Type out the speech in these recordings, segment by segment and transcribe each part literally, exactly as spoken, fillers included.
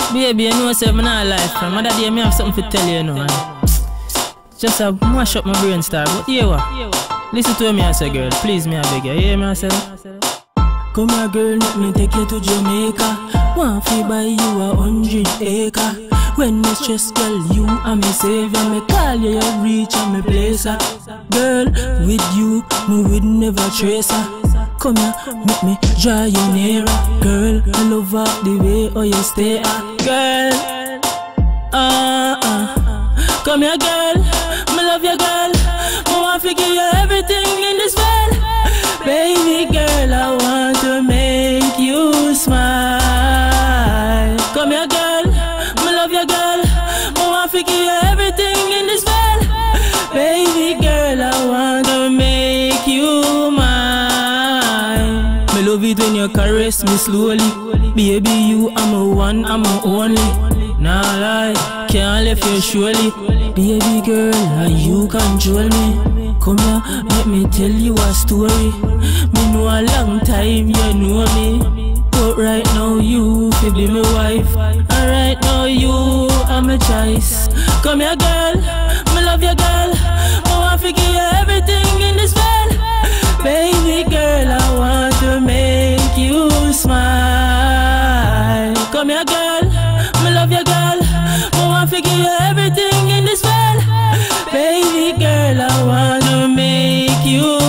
Baby, you know say I'm not life, fam. Mother day me have something to tell you, you know. Just a mash up my brain star, but yeah what? Listen to me I say, girl, please me I beg you. You hear me I say? Come here, girl, let me take you to Jamaica. Want to buy you a hundred acre. When me stress, girl, you are me savior. Me call you, you reach and me place her. Girl, with you, me would never trace her. Come here, make me draw you nearer. Girl, I love her the way how you stay her. Girl, ah, uh, uh. Come here, girl, me love you, girl. I want to give you everything in this world. Baby girl, I want to make you smile. Come here, girl, me love you, girl. I want to give you everything in this world. Baby girl, I want to make you mine. Me love it when you caress me slowly. Baby, you are my one, I'm my only. Nah lie, can't leave you surely. Baby girl, and you control me. Come here, let me tell you a story. Me know a long time you know me, but right now you fi be my wife, and right now you are my choice. Come here, girl, me love you, girl. I want to give you everything in this world. Baby girl, I want to make you smile. Come here, girl, me love you, girl. I want to give you everything in this world. Baby girl, I want to make you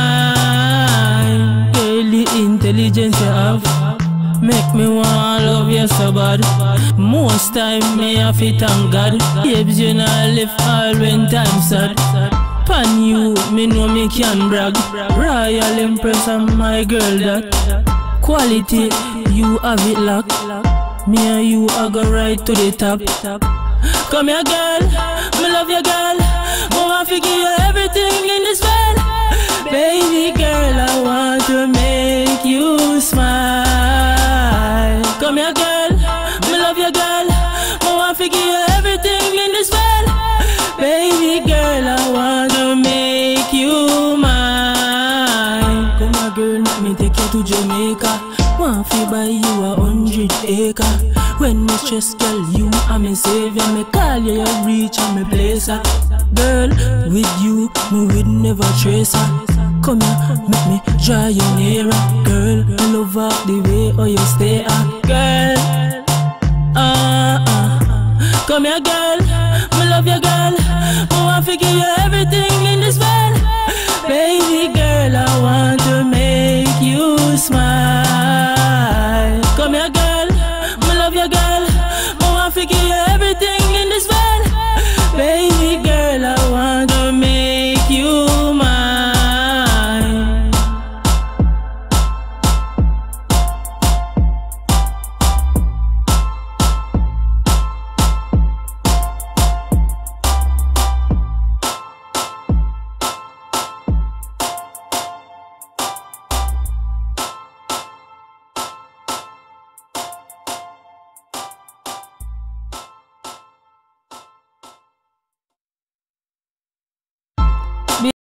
mine. Girl, the intelligence you have make me wanna love you so bad. Most time me have to thank God. Babes, you not live all when time sad. Pan you, me know me can brag. Royal Empress and my girl that quality, you have it locked. Me and you I go right to the top. Come here, girl, me love you, girl. I want to give you everything in this world. Baby girl, I want to make you smile. Come here, girl, me love you, girl. I want to give you everything in this world. Baby girl, I want to make you mine. Come here, girl, let me take you to Jamaica. Want to buy you a hundred acre. When me stress, girl, you are my savior. Me call you, you reach and me place her. Girl, with you, me would never trace her. Come here, make me draw you nearer. Girl, I love her the way how you stay her. Girl, ah, uh, uh. Come here, girl, me love you, girl. I want to give you everything in this world. Baby girl, I want to make you smile. Come here, girl, me love you, girl.